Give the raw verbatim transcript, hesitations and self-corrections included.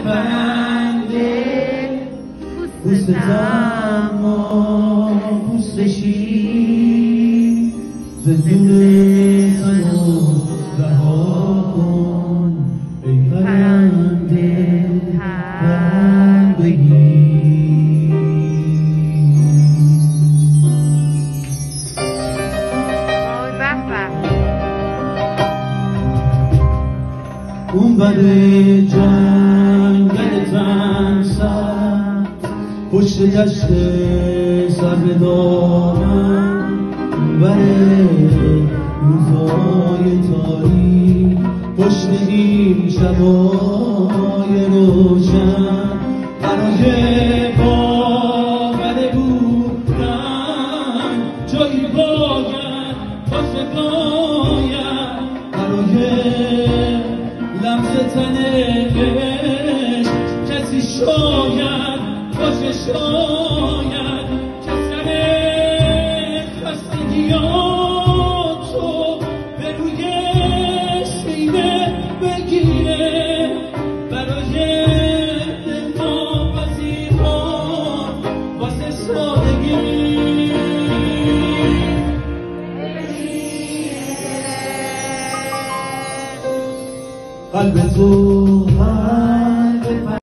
پرنده پوست اما پوستشی زندون منو رها کن ای پرنده پرندگی. اون بره جنگل تن سر پشت دشت سر به دامن اون بره روزای تاریک پشت این شبای روشن برای باور بودن جایی باید باشه باید برای لمس تن عشق کسی شاید باشه شاید که سر خستگیاتو به روی سینه بگیره برای دلناپذیران واسه سادگی. قلب تو